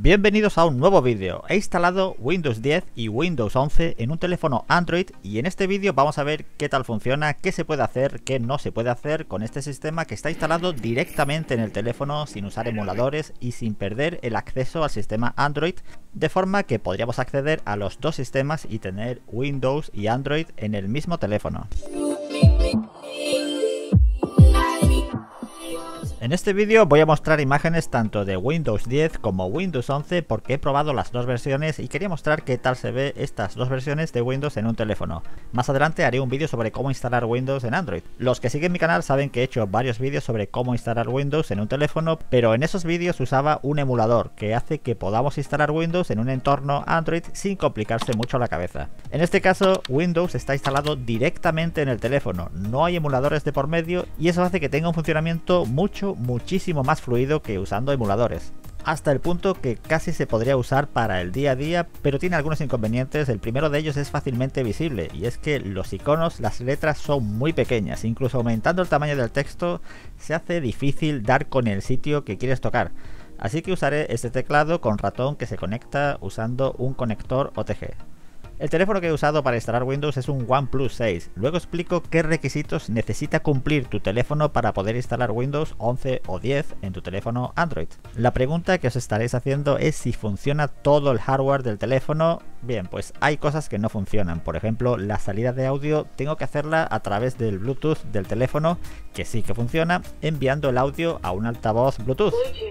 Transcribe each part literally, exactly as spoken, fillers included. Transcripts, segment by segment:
Bienvenidos a un nuevo vídeo. He instalado Windows diez y Windows once en un teléfono Android y en este vídeo vamos a ver qué tal funciona, qué se puede hacer, qué no se puede hacer con este sistema que está instalado directamente en el teléfono sin usar emuladores y sin perder el acceso al sistema Android, de forma que podríamos acceder a los dos sistemas y tener Windows y Android en el mismo teléfono. En este vídeo voy a mostrar imágenes tanto de Windows diez como Windows once porque he probado las dos versiones y quería mostrar qué tal se ve estas dos versiones de Windows en un teléfono. Más adelante haré un vídeo sobre cómo instalar Windows en Android. Los que siguen mi canal saben que he hecho varios vídeos sobre cómo instalar Windows en un teléfono, pero en esos vídeos usaba un emulador que hace que podamos instalar Windows en un entorno Android sin complicarse mucho la cabeza. En este caso, Windows está instalado directamente en el teléfono, no hay emuladores de por medio y eso hace que tenga un funcionamiento mucho muchísimo más fluido que usando emuladores, hasta el punto que casi se podría usar para el día a día, pero tiene algunos inconvenientes. El primero de ellos es fácilmente visible y es que los iconos, las letras son muy pequeñas, incluso aumentando el tamaño del texto se hace difícil dar con el sitio que quieres tocar, así que usaré este teclado con ratón que se conecta usando un conector O T G. El teléfono que he usado para instalar Windows es un OnePlus seis. Luego explico qué requisitos necesita cumplir tu teléfono para poder instalar Windows once o diez en tu teléfono Android. La pregunta que os estaréis haciendo es si funciona todo el hardware del teléfono. Bien, pues hay cosas que no funcionan. Por ejemplo, la salida de audio tengo que hacerla a través del Bluetooth del teléfono, que sí que funciona, enviando el audio a un altavoz Bluetooth.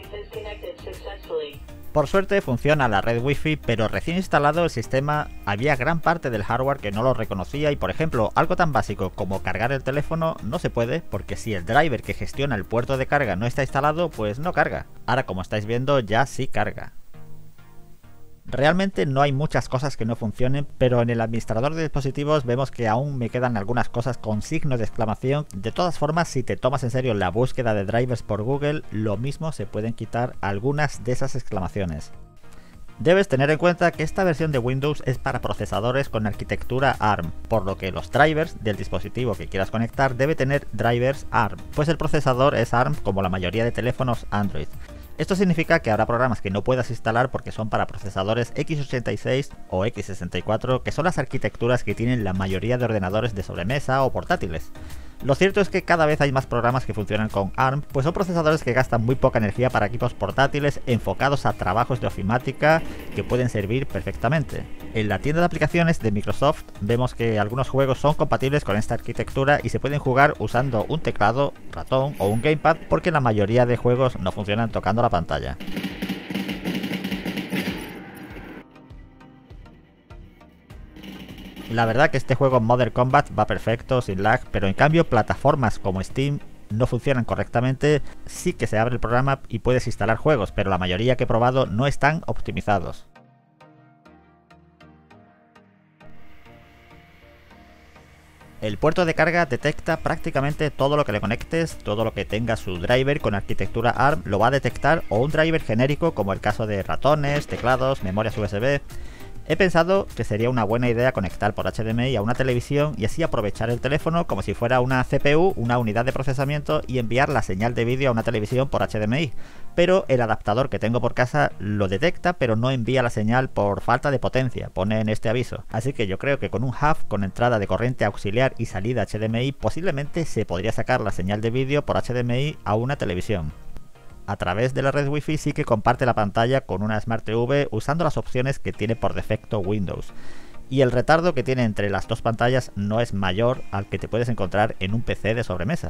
Por suerte funciona la red Wi-Fi, pero recién instalado el sistema había gran parte del hardware que no lo reconocía y, por ejemplo, algo tan básico como cargar el teléfono no se puede, porque si el driver que gestiona el puerto de carga no está instalado, pues no carga. Ahora, como estáis viendo, ya sí carga. Realmente no hay muchas cosas que no funcionen, pero en el administrador de dispositivos vemos que aún me quedan algunas cosas con signo de exclamación. De todas formas, si te tomas en serio la búsqueda de drivers por Google, lo mismo se pueden quitar algunas de esas exclamaciones. Debes tener en cuenta que esta versión de Windows es para procesadores con arquitectura ARM, por lo que los drivers del dispositivo que quieras conectar debe tener drivers ARM, pues el procesador es ARM como la mayoría de teléfonos Android. Esto significa que habrá programas que no puedas instalar porque son para procesadores equis ochenta y seis o equis sesenta y cuatro, que son las arquitecturas que tienen la mayoría de ordenadores de sobremesa o portátiles. Lo cierto es que cada vez hay más programas que funcionan con ARM, pues son procesadores que gastan muy poca energía para equipos portátiles enfocados a trabajos de ofimática que pueden servir perfectamente. En la tienda de aplicaciones de Microsoft vemos que algunos juegos son compatibles con esta arquitectura y se pueden jugar usando un teclado, ratón o un gamepad, porque la mayoría de juegos no funcionan tocando la pantalla. La verdad que este juego Modern Combat va perfecto, sin lag, pero en cambio plataformas como Steam no funcionan correctamente. Sí que se abre el programa y puedes instalar juegos, pero la mayoría que he probado no están optimizados. El puerto de carga detecta prácticamente todo lo que le conectes, todo lo que tenga su driver con arquitectura ARM lo va a detectar, o un driver genérico como el caso de ratones, teclados, memorias U S B. He pensado que sería una buena idea conectar por H D M I a una televisión y así aprovechar el teléfono como si fuera una C P U, una unidad de procesamiento, y enviar la señal de vídeo a una televisión por H D M I. Pero el adaptador que tengo por casa lo detecta, pero no envía la señal por falta de potencia, pone en este aviso. Así que yo creo que con un hub con entrada de corriente auxiliar y salida H D M I posiblemente se podría sacar la señal de vídeo por H D M I a una televisión. A través de la red Wi-Fi sí que comparte la pantalla con una Smart T V usando las opciones que tiene por defecto Windows. Y el retardo que tiene entre las dos pantallas no es mayor al que te puedes encontrar en un P C de sobremesa.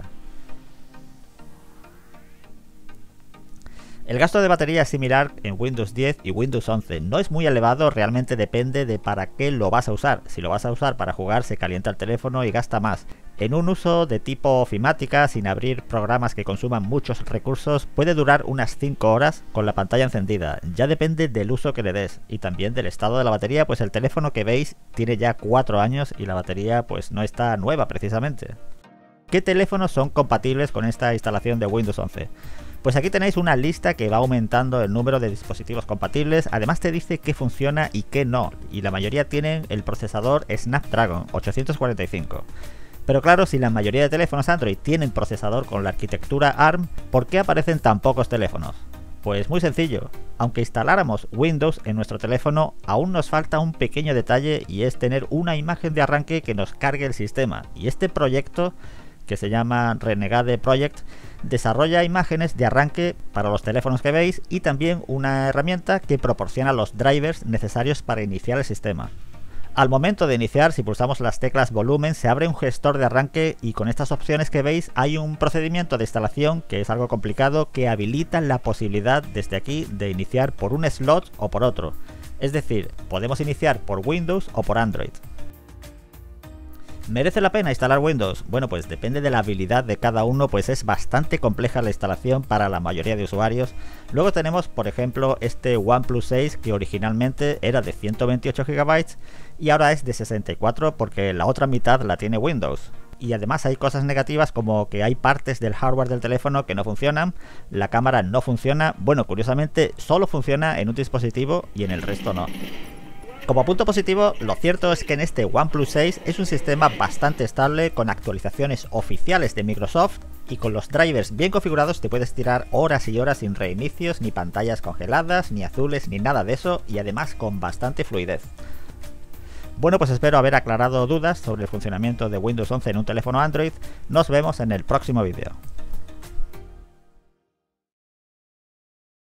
El gasto de batería es similar en Windows diez y Windows once, no es muy elevado, realmente depende de para qué lo vas a usar. Si lo vas a usar para jugar se calienta el teléfono y gasta más. En un uso de tipo ofimática, sin abrir programas que consuman muchos recursos, puede durar unas cinco horas con la pantalla encendida. Ya depende del uso que le des y también del estado de la batería, pues el teléfono que veis tiene ya cuatro años y la batería pues no está nueva precisamente. ¿Qué teléfonos son compatibles con esta instalación de Windows once? Pues aquí tenéis una lista que va aumentando el número de dispositivos compatibles, además te dice qué funciona y qué no, y la mayoría tienen el procesador Snapdragon ochocientos cuarenta y cinco. Pero claro, si la mayoría de teléfonos Android tienen procesador con la arquitectura ARM, ¿por qué aparecen tan pocos teléfonos? Pues muy sencillo, aunque instaláramos Windows en nuestro teléfono, aún nos falta un pequeño detalle y es tener una imagen de arranque que nos cargue el sistema. Y este proyecto, que se llama Renegade Project, desarrolla imágenes de arranque para los teléfonos que veis y también una herramienta que proporciona los drivers necesarios para iniciar el sistema. Al momento de iniciar, si pulsamos las teclas volumen, se abre un gestor de arranque y con estas opciones que veis hay un procedimiento de instalación que es algo complicado que habilita la posibilidad desde aquí de iniciar por un slot o por otro. Es decir, podemos iniciar por Windows o por Android. ¿Merece la pena instalar Windows? Bueno, pues depende de la habilidad de cada uno, pues es bastante compleja la instalación para la mayoría de usuarios. Luego tenemos, por ejemplo, este OnePlus seis que originalmente era de ciento veintiocho gigabytes y ahora es de sesenta y cuatro porque la otra mitad la tiene Windows. Y además hay cosas negativas como que hay partes del hardware del teléfono que no funcionan, la cámara no funciona, bueno, curiosamente solo funciona en un dispositivo y en el resto no. Como punto positivo, lo cierto es que en este OnePlus seis es un sistema bastante estable con actualizaciones oficiales de Microsoft y con los drivers bien configurados te puedes tirar horas y horas sin reinicios, ni pantallas congeladas, ni azules, ni nada de eso y además con bastante fluidez. Bueno, pues espero haber aclarado dudas sobre el funcionamiento de Windows once en un teléfono Android. Nos vemos en el próximo vídeo.